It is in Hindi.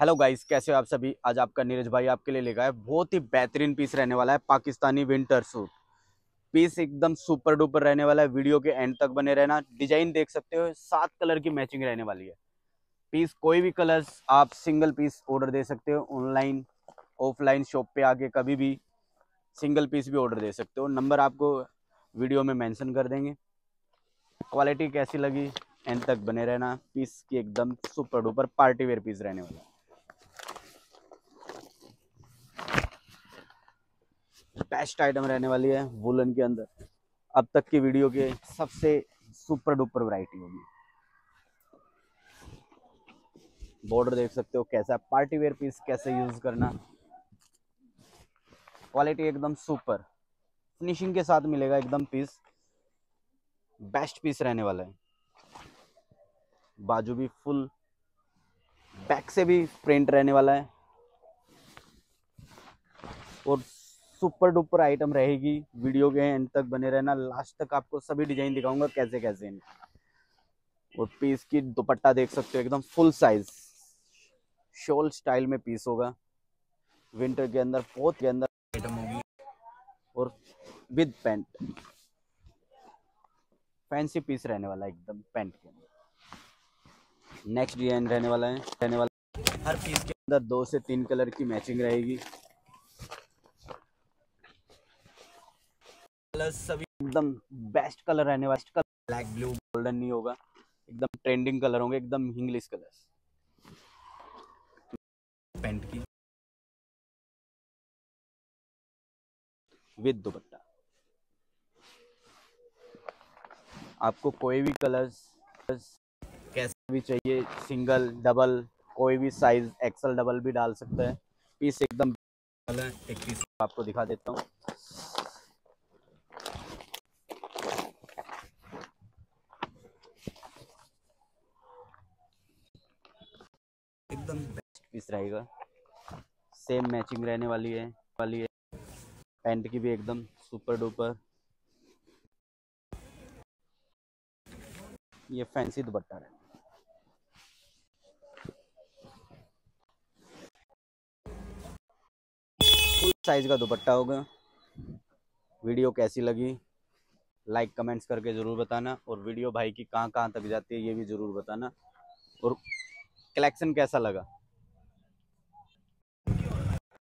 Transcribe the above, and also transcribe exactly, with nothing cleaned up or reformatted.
हेलो गाइस, कैसे हो आप सभी। आज आपका नीरज भाई आपके लिए लेकर आया बहुत ही बेहतरीन पीस रहने वाला है। पाकिस्तानी विंटर सूट पीस एकदम सुपर डुपर रहने वाला है। वीडियो के एंड तक बने रहना। डिजाइन देख सकते हो, सात कलर की मैचिंग रहने वाली है। पीस कोई भी कलर्स आप सिंगल पीस ऑर्डर दे सकते हो। ऑनलाइन ऑफलाइन शॉप पे आके कभी भी सिंगल पीस भी ऑर्डर दे सकते हो। नंबर आपको वीडियो में मेंशन कर देंगे। क्वालिटी कैसी लगी एंड तक बने रहना। पीस की एकदम super duper party wear piece रहने वाला है। बेस्ट आइटम रहने वाली है वुलन के अंदर। अब तक की वीडियो के सबसे सुपर डुपर वैरायटी होगी। बॉर्डर देख सकते हो कैसा, पार्टी वेयर पीस कैसे यूज करना। क्वालिटी एकदम सुपर फिनिशिंग के साथ मिलेगा एकदम पीस। बेस्ट पीस रहने वाला है। बाजू भी फुल, बैक से भी प्रिंट रहने वाला है और सुपर डुपर आइटम रहेगी। वीडियो के एंड तक बने रहना। लास्ट तक आपको सभी डिजाइन दिखाऊंगा कैसे कैसे हैं। और पीस की दुपट्टा देख सकते हो एकदम फुल साइज शॉल स्टाइल में पीस होगा। विंटर के अंदर बहुत के अंदर आइटम होगी और विद पैंट फैंसी पीस रहने वाला है एकदम पैंट के अंदर। नेक्स्ट डिजाइन रहने वाला है रहने वाला हर पीस के अंदर दो से तीन कलर की मैचिंग रहेगी। कलर सभी एकदम बेस्ट कलर रहने वाला। ब्लैक ब्लू गोल्डन नहीं होगा, एकदम ट्रेंडिंग कलर होंगे, एकदम इंग्लिश कलर। पैंट की विद दुपट्टा। आपको कोई भी कलर्स कैसे भी चाहिए, सिंगल डबल कोई भी साइज, एक्सल डबल भी डाल सकता है। पीस एकदम एक पीस आपको दिखा देता हूँ। एकदम बेस्ट पीस रहेगा। सेम मैचिंग रहने वाली है वाली है पैंट की भी एकदम सुपर डुपर। ये फैंसी दुपट्टा है। फुल साइज का दुपट्टा होगा। वीडियो कैसी लगी लाइक कमेंट्स करके ज़रूर बताना। और वीडियो भाई की कहाँ कहाँ तक जाती है ये भी ज़रूर बताना। और कलेक्शन कैसा लगा